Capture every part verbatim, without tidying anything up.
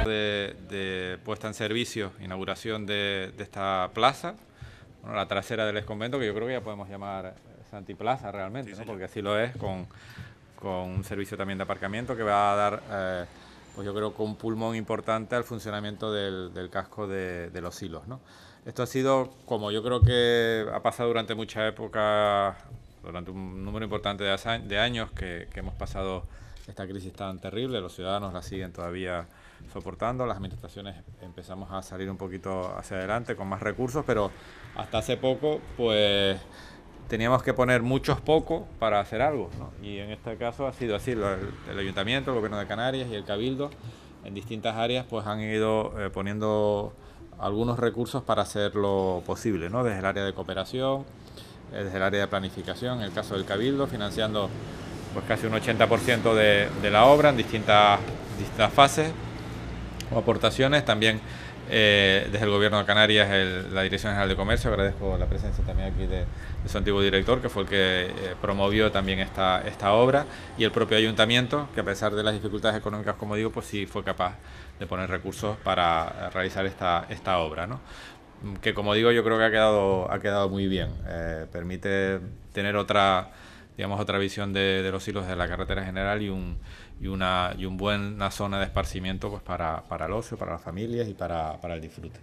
De, de puesta en servicio, inauguración de, de esta plaza, bueno, la trasera del exconvento, que yo creo que ya podemos llamar Santiplaza realmente, sí, ¿no? Porque así lo es, con, con un servicio también de aparcamiento que va a dar, eh, pues yo creo que un pulmón importante al funcionamiento del, del casco de, de Los Silos, ¿no? Esto ha sido, como yo creo que ha pasado durante mucha época, durante un número importante de, de años que, que hemos pasado esta crisis tan terrible, los ciudadanos la siguen todavía soportando, las administraciones empezamos a salir un poquito hacia adelante con más recursos, pero hasta hace poco pues teníamos que poner muchos pocos para hacer algo, ¿no? Y en este caso ha sido así, el, el Ayuntamiento, el Gobierno de Canarias y el Cabildo en distintas áreas pues han ido eh, poniendo algunos recursos para hacerlo posible, ¿no? Desde el área de cooperación, eh, desde el área de planificación, en el caso del Cabildo, financiando pues casi un ochenta por ciento de, de la obra en distintas, distintas fases o aportaciones. También eh, desde el Gobierno de Canarias, el, la Dirección General de Comercio, agradezco la presencia también aquí de, de su antiguo director, que fue el que eh, promovió también esta, esta obra, y el propio Ayuntamiento, que a pesar de las dificultades económicas, como digo, pues sí fue capaz de poner recursos para realizar esta, esta obra, ¿no? Que, como digo, yo creo que ha quedado, ha quedado muy bien. Eh, permite tener otra... digamos otra visión de, de Los Silos de la carretera general y un y una y un buena zona de esparcimiento pues para, para el ocio, para las familias y para, para el disfrute.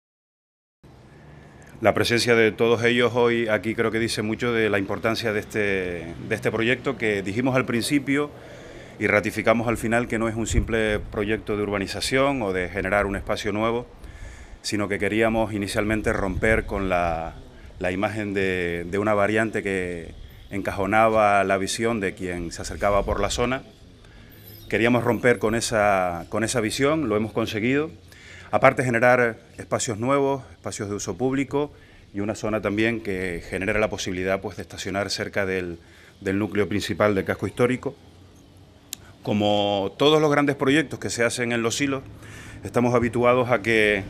La presencia de todos ellos hoy aquí creo que dice mucho de la importancia de este, de este proyecto, que dijimos al principio y ratificamos al final que no es un simple proyecto de urbanización o de generar un espacio nuevo, sino que queríamos inicialmente romper con la, la imagen de, de una variante que encajonaba la visión de quien se acercaba por la zona. Queríamos romper con esa, con esa visión, lo hemos conseguido. Aparte, generar espacios nuevos, espacios de uso público y una zona también que genere la posibilidad pues, de estacionar cerca del, del núcleo principal del casco histórico. Como todos los grandes proyectos que se hacen en Los Silos, estamos habituados a que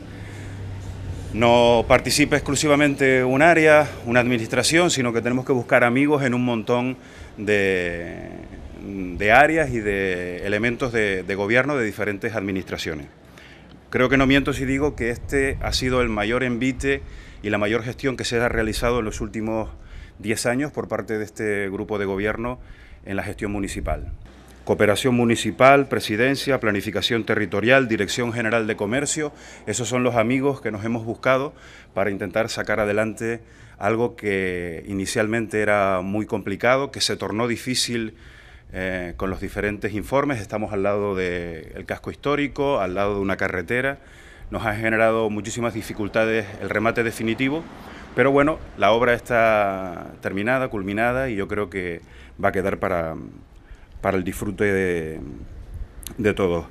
no participe exclusivamente un área, una administración, sino que tenemos que buscar amigos en un montón de, de áreas y de elementos de, de gobierno de diferentes administraciones. Creo que no miento si digo que este ha sido el mayor envite y la mayor gestión que se ha realizado en los últimos diez años por parte de este grupo de gobierno en la gestión municipal. Cooperación municipal, presidencia, planificación territorial, Dirección General de Comercio, esos son los amigos que nos hemos buscado para intentar sacar adelante algo que inicialmente era muy complicado, que se tornó difícil eh, con los diferentes informes. Estamos al lado del casco histórico, al lado de una carretera, nos ha generado muchísimas dificultades el remate definitivo, pero bueno, la obra está terminada, culminada y yo creo que va a quedar para... para el disfrute de, de todos.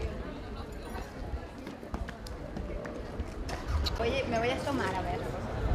Oye, me voy a asomar a ver.